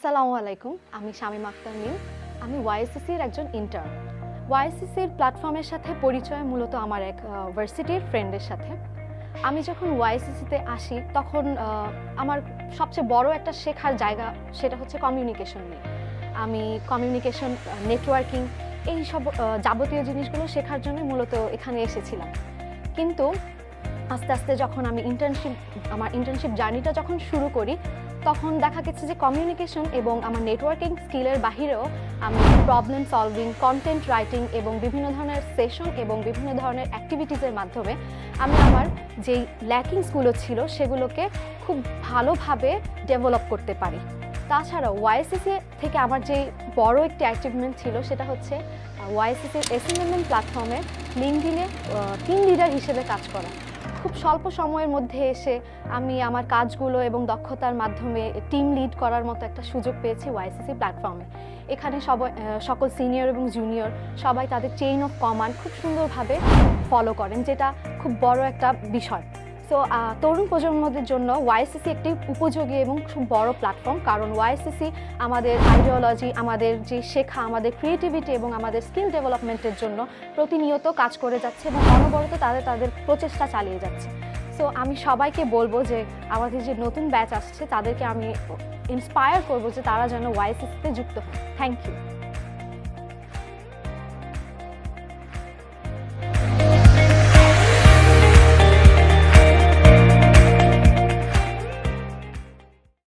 আসসালামু আলাইকুম, আমি শামিমা আক্তার মিম। আমি YSSE-র একজন ইন্টার্ন। YSSE-র প্ল্যাটফর্মের সাথে পরিচয় মূলত আমার এক ভার্সিটির ফ্রেন্ডের সাথে। আমি যখন YSSE-তে আসি তখন আমার সবচেয়ে বড় একটা শেখার জায়গা সেটা হচ্ছে কমিউনিকেশন নিয়ে। আমি কমিউনিকেশন, নেটওয়ার্কিং এই সব যাবতীয় জিনিসগুলো শেখার জন্য মূলত এখানে এসেছিলাম। কিন্তু আস্তে আস্তে যখন আমি আমার ইন্টার্নশিপ জার্নিটা যখন শুরু করি তখন দেখা গেছে যে কমিউনিকেশন এবং আমার নেটওয়ার্কিং স্কিলের বাহিরেও আমি প্রবলেম সলভিং, কন্টেন্ট রাইটিং এবং বিভিন্ন ধরনের সেশন এবং বিভিন্ন ধরনের অ্যাক্টিভিটিসের মাধ্যমে আমি আমার যেই ল্যাকিংসগুলো ছিল সেগুলোকে খুব ভালোভাবে ডেভেলপ করতে পারি। তাছাড়াও YSSE থেকে আমার যেই বড় একটি অ্যাচিভমেন্ট ছিল সেটা হচ্ছে YSSE SMMM প্ল্যাটফর্মে লিঙ্কডিনে টিম লিডার হিসেবে কাজ করা। খুব স্বল্প সময়ের মধ্যে এসে আমি আমার কাজগুলো এবং দক্ষতার মাধ্যমে টিম লিড করার মতো একটা সুযোগ পেয়েছি YSSE প্ল্যাটফর্মে। এখানে সকল সিনিয়র এবং জুনিয়র সবাই তাদের চেইন অফ কমান্ড খুব সুন্দরভাবে ফলো করেন, যেটা খুব বড় একটা বিষয়। সো তরুণ প্রজন্মদের জন্য YSSE একটি উপযোগী এবং খুব বড় প্ল্যাটফর্ম, কারণ YSSE আমাদের আইডিওলজি, আমাদের যে শেখা, আমাদের ক্রিয়েটিভিটি এবং আমাদের স্কিল ডেভেলপমেন্টের জন্য প্রতিনিয়ত কাজ করে যাচ্ছে এবং অনবরত তাদের প্রচেষ্টা চালিয়ে যাচ্ছে। সো আমি সবাইকে বলবো যে আমাদের যে নতুন ব্যাচ আসছে তাদেরকে আমি ইন্সপায়ার করবো যে তারা যেন YSSE-তে যুক্ত হয়। Thank you.